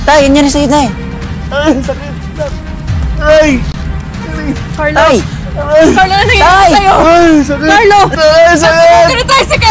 Tay, yan sa'yo, Tay. Ay, sakit. Ay! Carlo! Tay! Carlo, ano nangyayari sa'yo? Ay, sakit! Carlo! Ay, sakit! Ganun tayo si